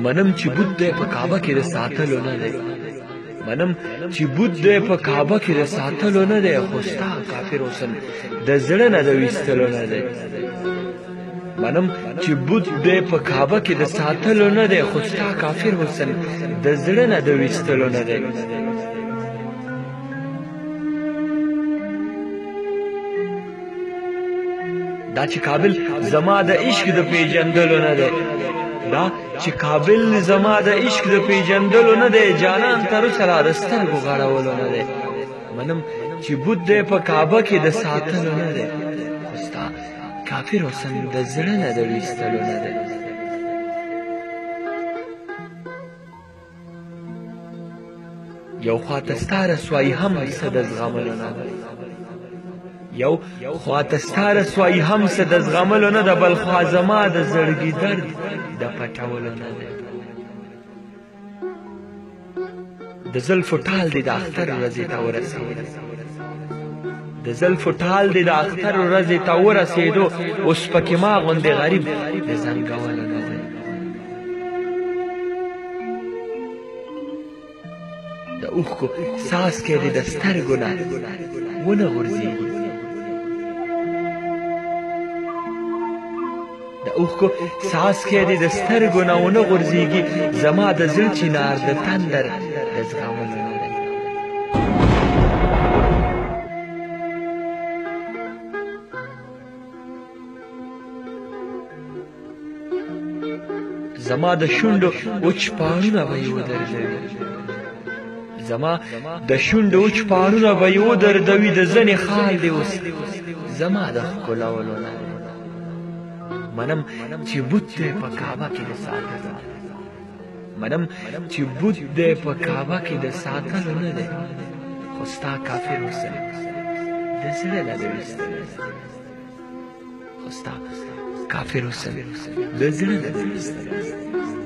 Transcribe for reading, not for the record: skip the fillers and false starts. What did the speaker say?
منم چې بوت دی په کعبه کې د ساتلو نه دی منم چې بوت دی په کعبه کې د ساتلو نه دی خو ستا کافر حسن د زړه نه د ویستلو نه دی منم چې بوت دی په کعبه کې د ساتلو نه دی خو ستا کافر حسن د زړه نه د ویستلو نه دی دا چې قابل زما د عشق د پیژندلو نه دی دا چې قابل زما د عشق د پیژندلو نه دی جانان تر سره د سترګو غړولو نه دی منم چې بوت دی په کعبه کې د ساتلو نه دی خو ستا کافر حسن د زړه نه د ویستلو نه دی یو خواته ستا رسوایي هم څه د زغملو نه ده یو خواته ستا رسوایي هم څه د زغملو نه ده بل خوا زما د زړګي درد د پټولو نه ده د زلفو ټال دې د اختر ورځې ته ورسېد د زلفو ټال دې د اختر ورځې ته ورسېدو اوس پکې ما غوندې غریب د زنګولو نه ده د اوښکو څاڅکی دې د سترګو نه ونه غورځېږي د اوښکو څاڅکی دې د سترګو نه ونه غورځېږي زما د زړه چنار د تندر د زغملو نه دی زما د شونډو وچ پاڼونه به یې ودرځوي زما د شونډو وچ پاڼونه به یې ودرځوي د زنې خال دې اوس زما د ښکلولو نه دی منم چې بوت دی په کعبه کې د ساتلو منم چې بوت دی په کعبه کې د ساتلو نه دی خو ستا کافر حسن د زړه نه د ویستلو خو ستا کافر حسن د زړه نه د ویستلو